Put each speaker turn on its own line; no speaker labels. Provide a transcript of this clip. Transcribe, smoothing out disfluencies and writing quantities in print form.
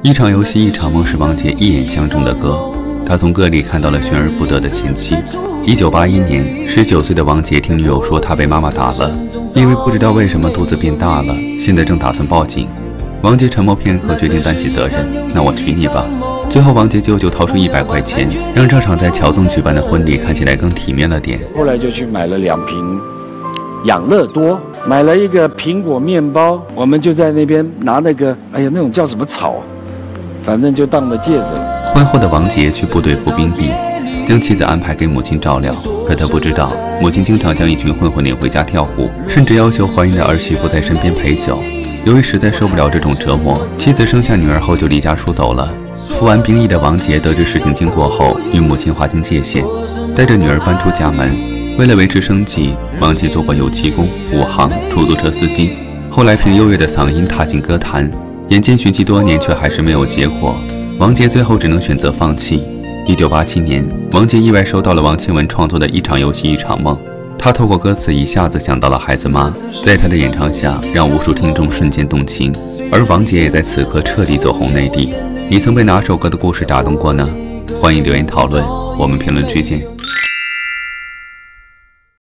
一场游戏一场梦是王杰一眼相中的歌，他从歌里看到了寻而不得的前妻。1981年，19岁的王杰听女友说他被妈妈打了，因为不知道为什么肚子变大了，现在正打算报警。王杰沉默片刻，决定担起责任，那我娶你吧。最后，王杰舅舅掏出100块钱，让这场在桥洞举办的婚礼看起来更体面了点。
后来就去买了2瓶养乐多，买了一个苹果面包，我们就在那边拿那个，那种叫什么草，反正就当了戒指了。
婚后的王杰去部队服兵役，将妻子安排给母亲照料，可他不知道，母亲经常将一群混混领回家跳舞，甚至要求怀孕的儿媳妇在身边陪酒。由于实在受不了这种折磨，妻子生下女儿后就离家出走了。服完兵役的王杰得知事情经过后，与母亲划清界限，带着女儿搬出家门。为了维持生计，王杰做过油漆工、武行、出租车司机，后来凭优越的嗓音踏进歌坛。眼见寻迹多年却还是没有结果，王杰最后只能选择放弃。1987年，王杰意外收到了王庆文创作的一场游戏一场梦，他透过歌词一下子想到了孩子妈，在他的演唱下让无数听众瞬间动情，而王杰也在此刻彻底走红内地。你曾被哪首歌的故事打动过呢？欢迎留言讨论，我们评论区见。